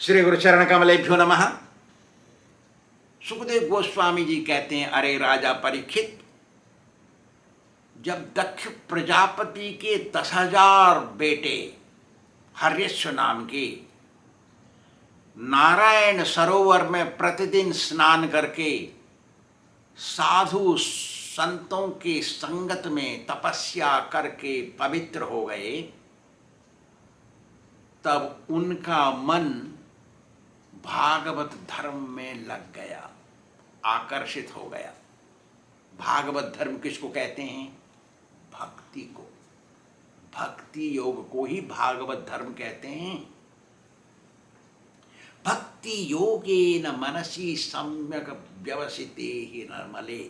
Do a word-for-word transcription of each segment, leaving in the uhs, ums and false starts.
श्री गुरुचरण कमलेभ्यो नमः। सुखदेव गोस्वामी जी कहते हैं, अरे राजा परीक्षित, जब दक्ष प्रजापति के दस हजार बेटे हर्यश्व नाम के नारायण सरोवर में प्रतिदिन स्नान करके साधु संतों के संगत में तपस्या करके पवित्र हो गए, तब उनका मन भागवत धर्म में लग गया, आकर्षित हो गया। भागवत धर्म किसको कहते हैं? भक्ति को। भक्ति योग को ही भागवत धर्म कहते हैं। भक्ति योगेन मनसि सम्यक व्यवसिते ही निर्मले,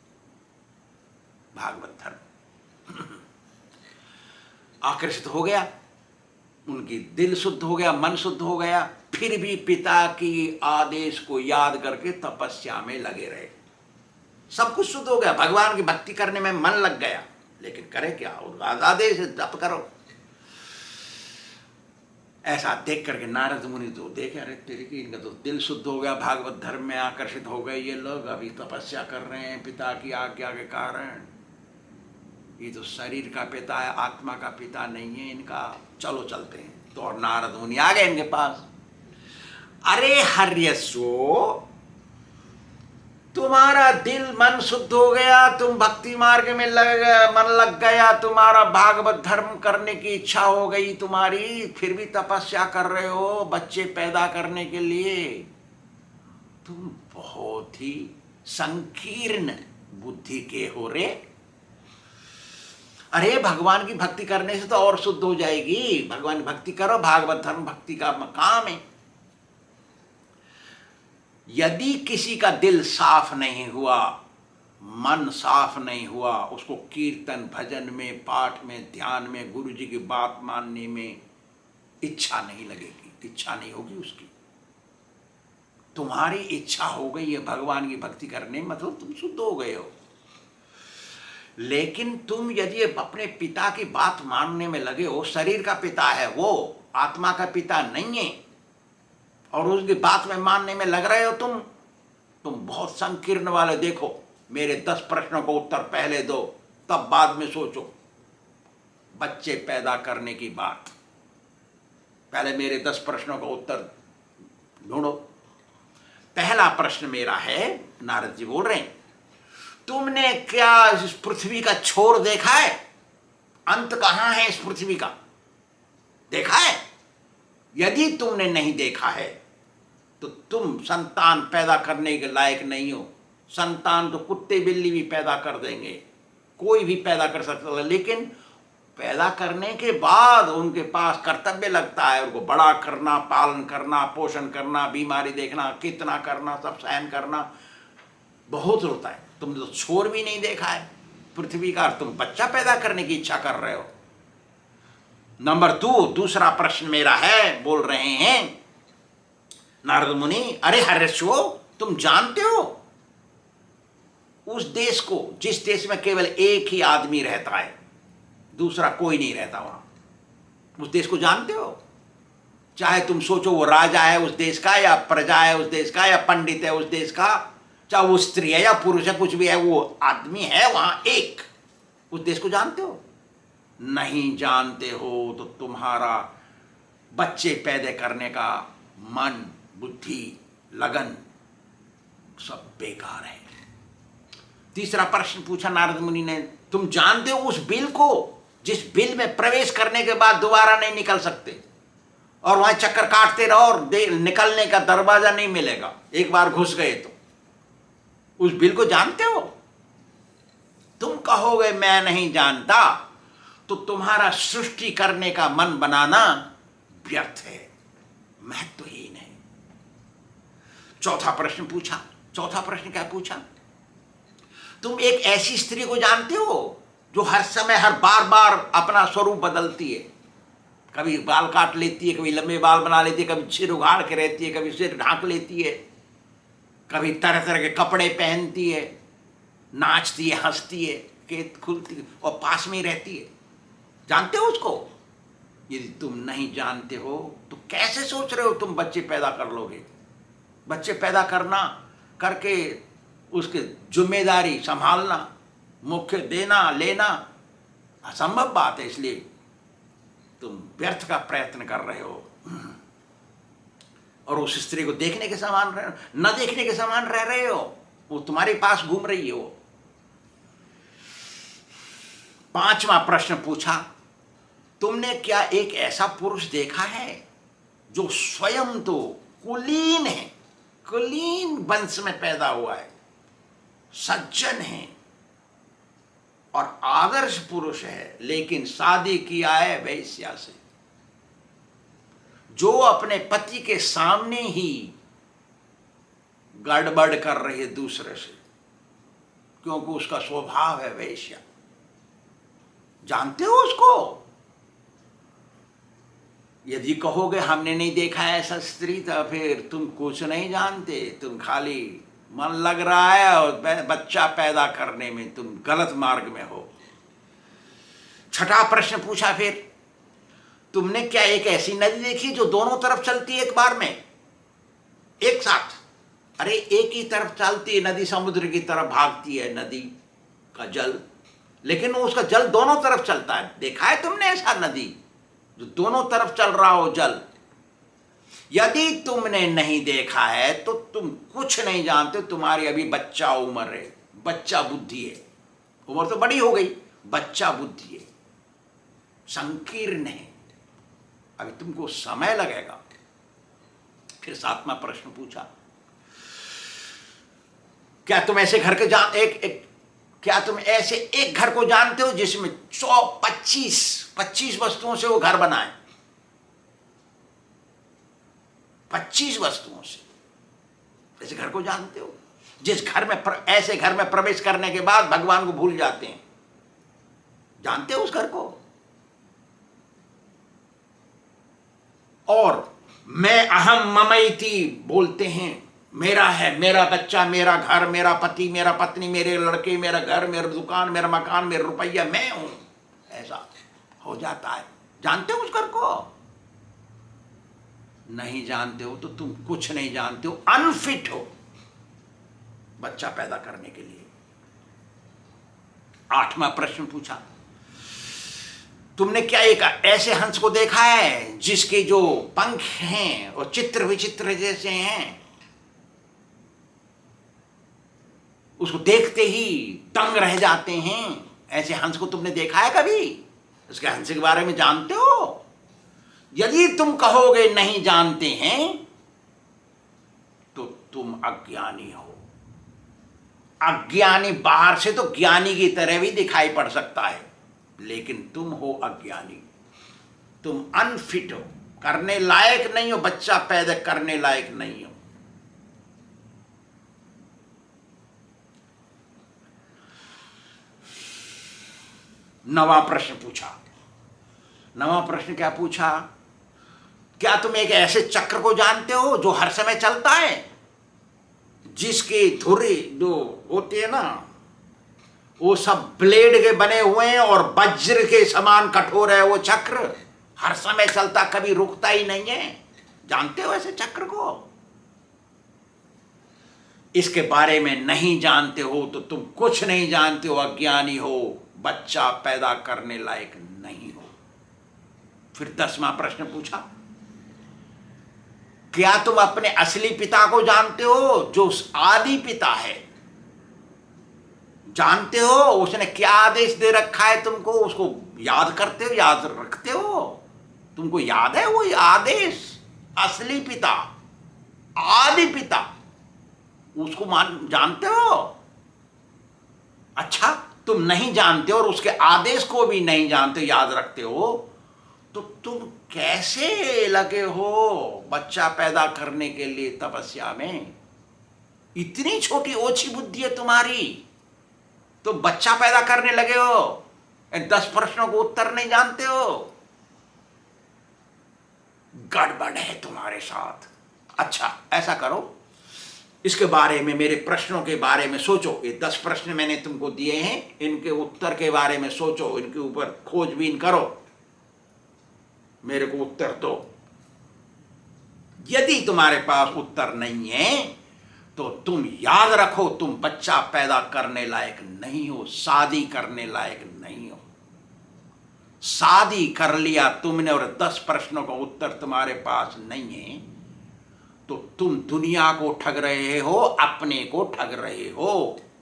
भागवत धर्म। आकर्षित हो गया, उनकी दिल शुद्ध हो गया, मन शुद्ध हो गया, फिर भी पिता की आदेश को याद करके तपस्या में लगे रहे। सब कुछ शुद्ध हो गया, भगवान की भक्ति करने में मन लग गया, लेकिन करे क्या? उनका आदेश है जप करो। ऐसा देख करके नारद मुनि तो देखे, अरे तेरे की इनका तो दिल शुद्ध हो गया, भागवत धर्म में आकर्षित हो गए ये लोग, अभी तपस्या कर रहे हैं पिता की आज्ञा के कारण। ये तो शरीर का पिता है, आत्मा का पिता नहीं है इनका, चलो चलते हैं। तो और नारद मुनि आ गए इनके पास। अरे हर्यश्वो, तुम्हारा दिल मन शुद्ध हो गया, तुम भक्ति मार्ग में लग गया, मन लग गया, तुम्हारा भागवत धर्म करने की इच्छा हो गई तुम्हारी, फिर भी तपस्या कर रहे हो बच्चे पैदा करने के लिए। तुम बहुत ही संकीर्ण बुद्धि के हो रे। अरे भगवान की भक्ति करने से तो और शुद्ध हो जाएगी। भगवान की भक्ति करो, भागवत धर्म भक्ति का मकाम है। यदि किसी का दिल साफ नहीं हुआ, मन साफ नहीं हुआ, उसको कीर्तन भजन में, पाठ में, ध्यान में, गुरु जी की बात मानने में इच्छा नहीं लगेगी, इच्छा नहीं होगी उसकी। तुम्हारी इच्छा हो गई है भगवान की भक्ति करने, मतलब तुम शुद्ध हो गए हो। लेकिन तुम यदि अपने पिता की बात मानने में लगे हो, शरीर का पिता है वो, आत्मा का पिता नहीं है, और उसकी बात में मानने में लग रहे हो तुम तुम बहुत संकीर्ण वाले। देखो, मेरे दस प्रश्नों को उत्तर पहले दो, तब बाद में सोचो बच्चे पैदा करने की बात। पहले मेरे दस प्रश्नों का उत्तर ढूंढो। पहला प्रश्न मेरा है, नारद जी बोल रहे हैं, तुमने क्या इस पृथ्वी का छोर देखा है? अंत कहां है इस पृथ्वी का? देखा है? यदि तुमने नहीं देखा है तो तुम संतान पैदा करने के लायक नहीं हो। संतान तो कुत्ते बिल्ली भी पैदा कर देंगे, कोई भी पैदा कर सकता है, लेकिन पैदा करने के बाद उनके पास कर्तव्य लगता है, उनको बड़ा करना, पालन करना, पोषण करना, बीमारी देखना, कितना करना, सब सहन करना बहुत होता है। तुमने तो छोर भी नहीं देखा है पृथ्वी का, तुम बच्चा पैदा करने की इच्छा कर रहे हो। नंबर दो, दूसरा प्रश्न मेरा है, बोल रहे हैं नारद मुनि, अरे हर्यश्वो, तुम जानते हो उस देश को जिस देश में केवल एक ही आदमी रहता है, दूसरा कोई नहीं रहता वहां, उस देश को जानते हो? चाहे तुम सोचो वो राजा है उस देश का, या प्रजा है उस देश का, या पंडित है उस देश का, चाहे वो स्त्री है या पुरुष है, कुछ भी है, वो आदमी है वहां एक। उस देश को जानते हो? नहीं जानते हो तो तुम्हारा बच्चे पैदा करने का मन, बुद्धि, लगन सब बेकार है। तीसरा प्रश्न पूछा नारद मुनि ने, तुम जानते हो उस बिल को जिस बिल में प्रवेश करने के बाद दोबारा नहीं निकल सकते, और वहां चक्कर काटते रहो और निकलने का दरवाजा नहीं मिलेगा, एक बार घुस गए तो? उस बिल को जानते हो? तुम कहोगे मैं नहीं जानता, तो तुम्हारा सृष्टि करने का मन बनाना व्यर्थ है, महत्वहीन है। चौथा प्रश्न पूछा। चौथा प्रश्न क्या पूछा? तुम एक ऐसी स्त्री को जानते हो जो हर समय, हर बार बार अपना स्वरूप बदलती है? कभी बाल काट लेती है, कभी लंबे बाल बना लेती है, कभी सिर उगाड़ के रहती है, कभी सिर ढांक लेती है, कभी तरह तरह के कपड़े पहनती है, नाचती है, हंसती है, केत खुलती है, और पास में ही रहती है। जानते हो उसको? यदि तुम नहीं जानते हो तो कैसे सोच रहे हो तुम बच्चे पैदा कर लोगे? बच्चे पैदा करना करके उसके जिम्मेदारी संभालना, मुख्य देना लेना असंभव बात है। इसलिए तुम व्यर्थ का प्रयत्न कर रहे हो और उस स्त्री को देखने के समान रह न देखने के समान रह रहे हो। वो तुम्हारे पास घूम रही है। वो पांचवा प्रश्न पूछा, तुमने क्या एक ऐसा पुरुष देखा है जो स्वयं तो कुलीन है, कुलीन वंश में पैदा हुआ है, सज्जन है और आदर्श पुरुष है, लेकिन शादी किया है वैश्या से, जो अपने पति के सामने ही गड़बड़ कर रही है दूसरे से, क्योंकि उसका स्वभाव है वैश्या। जानते हो उसको? यदि कहोगे हमने नहीं देखा है ऐसा स्त्री, तो फिर तुम कुछ नहीं जानते, तुम खाली मन लग रहा है और बच्चा पैदा करने में तुम गलत मार्ग में हो। छठा प्रश्न पूछा फिर, तुमने क्या एक ऐसी नदी देखी जो दोनों तरफ चलती है एक बार में, एक साथ? अरे एक ही तरफ चलती है नदी, समुद्र की तरफ भागती है नदी का जल, लेकिन उसका जल दोनों तरफ चलता है। देखा है तुमने ऐसा नदी जो दोनों तरफ चल रहा हो जल? यदि तुमने नहीं देखा है तो तुम कुछ नहीं जानते। तुम्हारी अभी बच्चा उम्र है, बच्चा बुद्धि है, उम्र तो बड़ी हो गई, बच्चा बुद्धि है, संकीर्ण है, अभी तुमको समय लगेगा। फिर सातवां प्रश्न पूछा, क्या तुम ऐसे घर के जान एक एक क्या तुम ऐसे एक घर को जानते हो जिसमें सौ पच्चीस पच्चीस वस्तुओं से वो घर बना है? पच्चीस वस्तुओं से ऐसे घर को जानते हो जिस घर में प्र, ऐसे घर में प्रवेश करने के बाद भगवान को भूल जाते हैं? जानते हो उस घर को? और मैं अहम ममैति बोलते हैं, मेरा है, मेरा बच्चा, मेरा घर, मेरा पति, मेरा पत्नी, मेरे लड़के, मेरा घर, मेरा दुकान, मेरा मकान, मेरा रुपया, मैं हूं, ऐसा हो जाता है। जानते हो उस घर को? नहीं जानते हो तो तुम कुछ नहीं जानते हो, अनफिट हो बच्चा पैदा करने के लिए। आठवां प्रश्न पूछा, तुमने क्या एक ऐसे हंस को देखा है जिसके जो पंख हैं और चित्र विचित्र जैसे हैं, उसको देखते ही दंग रह जाते हैं? ऐसे हंस को तुमने देखा है कभी? उसके हंस के बारे में जानते हो? यदि तुम कहोगे नहीं जानते हैं तो तुम अज्ञानी हो। अज्ञानी बाहर से तो ज्ञानी की तरह भी दिखाई पड़ सकता है, लेकिन तुम हो अज्ञानी, तुम अनफिट हो, करने लायक नहीं हो, बच्चा पैदा करने लायक नहीं हो। नवा प्रश्न पूछा। नवा प्रश्न क्या पूछा? क्या तुम एक ऐसे चक्र को जानते हो जो हर समय चलता है, जिसके धुरे जो होते हैं ना, वो सब ब्लेड के बने हुए हैं और वज्र के समान कठोर है वो चक्र, हर समय चलता, कभी रुकता ही नहीं है? जानते हो ऐसे चक्र को? इसके बारे में नहीं जानते हो तो तुम कुछ नहीं जानते हो, अज्ञानी हो, बच्चा पैदा करने लायक नहीं हो। फिर दसवां प्रश्न पूछा, क्या तुम अपने असली पिता को जानते हो जो आदि पिता है? जानते हो उसने क्या आदेश दे रखा है तुमको? उसको याद करते हो, याद रखते हो? तुमको याद है वो आदेश? असली पिता, आदि पिता, उसको मान जानते हो? अच्छा, तुम नहीं जानते और उसके आदेश को भी नहीं जानते, याद रखते हो, तो तुम कैसे लगे हो बच्चा पैदा करने के लिए तपस्या में? इतनी छोटी ओछी बुद्धि है तुम्हारी, तो बच्चा पैदा करने लगे हो, दस प्रश्नों को उत्तर नहीं जानते हो। गड़बड़ है तुम्हारे साथ। अच्छा, ऐसा करो, इसके बारे में, मेरे प्रश्नों के बारे में सोचो। ये दस प्रश्न मैंने तुमको दिए हैं, इनके उत्तर के बारे में सोचो, इनके ऊपर खोजबीन करो। मेरे को उत्तर दो। यदि तुम्हारे पास उत्तर नहीं है तो तुम याद रखो, तुम बच्चा पैदा करने लायक नहीं हो, शादी करने लायक नहीं हो। शादी कर लिया तुमने और दस प्रश्नों का उत्तर तुम्हारे पास नहीं है तो तुम दुनिया को ठग रहे हो, अपने को ठग रहे हो।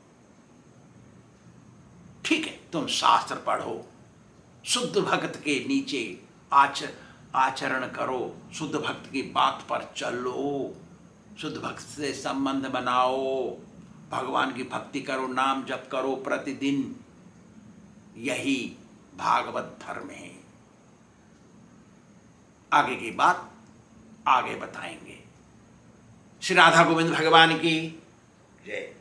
ठीक है, तुम शास्त्र पढ़ो, शुद्ध भक्त के नीचे आच आचरण करो, शुद्ध भक्त की बात पर चलो, शुद्ध भक्त से संबंध बनाओ, भगवान की भक्ति करो, नाम जप करो प्रतिदिन। यही भागवत धर्म है। आगे की बात आगे बताएंगे। श्री राधा गोविंद भगवान की जय।